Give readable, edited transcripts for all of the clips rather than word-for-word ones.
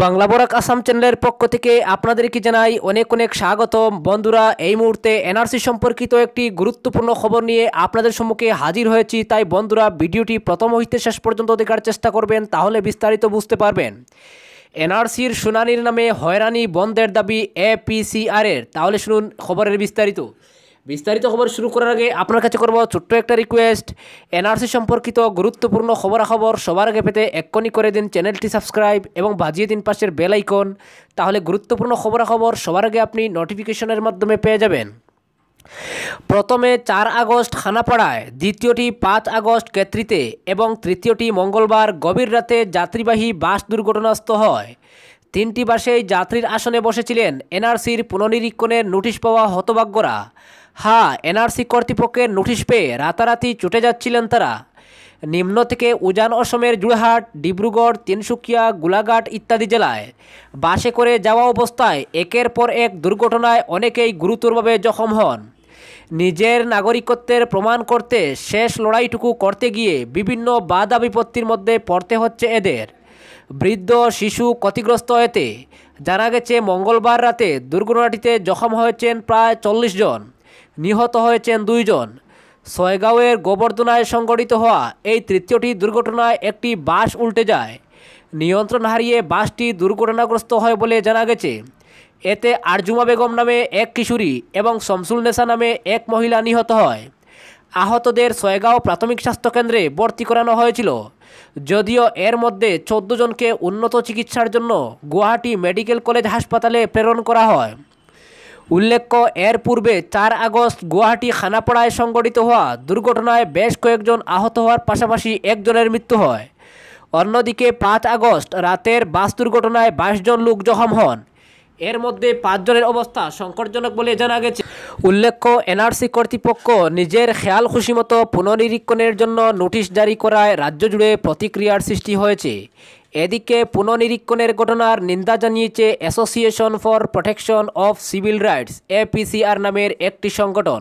বাংলা বরাক আসাম চ্যানেলের পক্ষ থেকে আপনাদেরকে জানাই অনেক অনেক স্বাগতম। বন্ধুরা, এই মুহূর্তে এনআরসি সম্পর্কিত একটি গুরুত্বপূর্ণ খবর নিয়ে আপনাদের সম্মুখে হাজির হয়েছি। তাই বন্ধুরা, ভিডিওটি প্রথম হইতে শেষ পর্যন্ত দেখার চেষ্টা করবেন, তাহলে বিস্তারিত বুঝতে পারবেন। এনআরসির শুনানির নামে হয়রানি বন্ধের দাবি এপিসিআরের। তাহলে শুনুন খবরের বিস্তারিত খবর শুরু করার আগে আপনার কাছে করব ছোট্ট একটা রিকোয়েস্ট। এনআরসি সম্পর্কিত গুরুত্বপূর্ণ খবরাখবর সবার আগে পেতে এক্ষুনি করে দিন চ্যানেলটি সাবস্ক্রাইব এবং বাজিয়ে দিন পাশের বেল আইকন। তাহলে গুরুত্বপূর্ণ খবরাখবর সবার আগে আপনি নোটিফিকেশনের মাধ্যমে পেয়ে যাবেন। প্রথমে 4 আগস্ট খানাপাড়ায়, দ্বিতীয়টি 5 আগস্ট কেতরিতে এবং তৃতীয়টি মঙ্গলবার গভীর রাতে যাত্রীবাহী বাস দুর্ঘটনাগ্রস্ত হয়। 3টি বাসেই যাত্রীর আসনে বসেছিলেন এনআরসির পুনর্নিরীক্ষণের নোটিশ পাওয়া হতভাগ্যরা। এনআরসি কর্তৃপক্ষের নোটিশ পেয়ে রাতারাতি ছুটে যাচ্ছিলেন তারা। নিম্ন থেকে উজান অসমের জোড়হাট, ডিব্রুগড়, তিনসুকিয়া, গোলাঘাট ইত্যাদি জেলায় বাসে করে যাওয়া অবস্থায় একের পর এক দুর্ঘটনায় অনেকেই গুরুতরভাবে জখম হন। নিজের নাগরিকত্বের প্রমাণ করতে শেষ লড়াইটুকু করতে গিয়ে বিভিন্ন বাধা বিপত্তির মধ্যে পড়তে হচ্ছে এদের। বৃদ্ধ, শিশু ক্ষতিগ্রস্ত। এতে জানা গেছে মঙ্গলবার রাতে দুর্ঘটনাটিতে জখম হয়েছেন প্রায় 40 জন, নিহত হয়েছেন 2 জন। ছয়গাঁওয়ের গোবর্ধনায় সংঘটিত হওয়া এই তৃতীয়টি দুর্ঘটনায় একটি বাস উল্টে যায়। নিয়ন্ত্রণ হারিয়ে বাসটি দুর্ঘটনাগ্রস্ত হয় বলে জানা গেছে। এতে আরজুমা বেগম নামে এক কিশোরী এবং শমসুল নেসা নামে এক মহিলা নিহত হয়। আহতদের ছয়গাঁও প্রাথমিক স্বাস্থ্যকেন্দ্রে ভর্তি করানো হয়েছিল, যদিও এর মধ্যে 14 জনকে উন্নত চিকিৎসার জন্য গুয়াহাটি মেডিকেল কলেজ হাসপাতালে প্রেরণ করা হয়। উল্লেখ্য, এর পূর্বে 4 আগস্ট গুয়াহাটি খানাপাড়ায় সংঘটিত হওয়া দুর্ঘটনায় বেশ কয়েকজন আহত হওয়ার পাশাপাশি একজনের মৃত্যু হয়। অন্যদিকে 5 আগস্ট রাতের বাস দুর্ঘটনায় 22 জন লোক জখম হন। এর মধ্যে 5 জনের অবস্থা সংকটজনক বলে জানা গেছে। উল্লেখ্য, এনআরসি কর্তৃপক্ষ নিজের খেয়াল খুশিমতো পুনর্নিরীক্ষণের জন্য নোটিশ জারি করায় রাজ্য জুড়ে প্রতিক্রিয়ার সৃষ্টি হয়েছে। এদিকে পুনর্নিরীক্ষণের ঘটনার নিন্দা জানিয়েছে association for protection of civil rights APCR নামের একটি সংগঠন।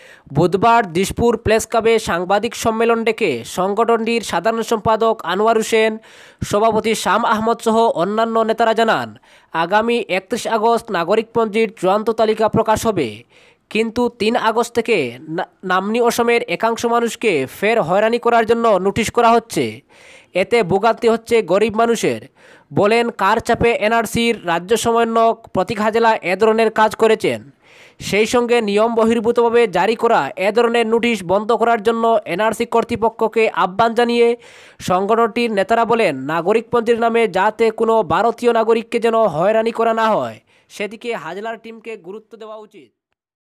বুধবার দিশপুর প্রেস ক্লাবে সাংবাদিক সম্মেলন ডেকে সংগঠনটির সাধারণ সম্পাদক আনোয়ার হোসেন, সভাপতি শাম আহমদ সহ অন্যান্য নেতারা জানান, আগামী 31 আগস্ট নাগরিকপঞ্জির চূড়ান্ত তালিকা প্রকাশ হবে, কিন্তু 3 আগস্ট থেকে নামনি অসমের একাংশ মানুষকে ফের হয়রানি করার জন্য নোটিশ করা হচ্ছে। এতে ভোগান্তি হচ্ছে গরিব মানুষের। বলেন, কার চাপে এনআরসির রাজ্য সমন্বয়ক প্রতীক হাজেলা এ ধরনের কাজ করেছেন। সেই সঙ্গে নিয়ম বহির্ভূতভাবে জারি করা এ ধরনের নোটিশ বন্ধ করার জন্য এনআরসি কর্তৃপক্ষকে আহ্বান জানিয়ে সংগঠনটির নেতারা বলেন, নাগরিকপঞ্জির নামে যাতে কোনো ভারতীয় নাগরিককে যেন হয়রানি করা না হয়, সেদিকে হাজেলার টিমকে গুরুত্ব দেওয়া উচিত।